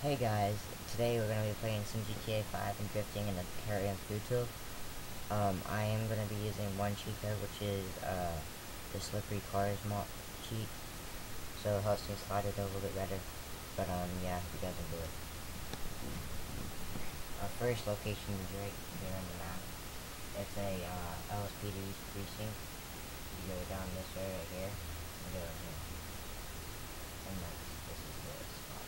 Hey guys, today we're going to be playing some GTA 5 and drifting in the Carrion Futo. I am going to be using one cheat code, which is the Slippery Cars mod cheat, so it helps me slide it a little bit better. But yeah, you guys will do it. Our first location is right here on the map. It's a LSPD precinct. You go down this way right here, and go right here. And this is the spot.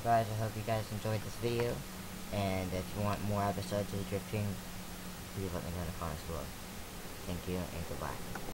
guys, I hope you guys enjoyed this video, and if you want more episodes of drifting, please let me know in the comments below. Thank you, and goodbye.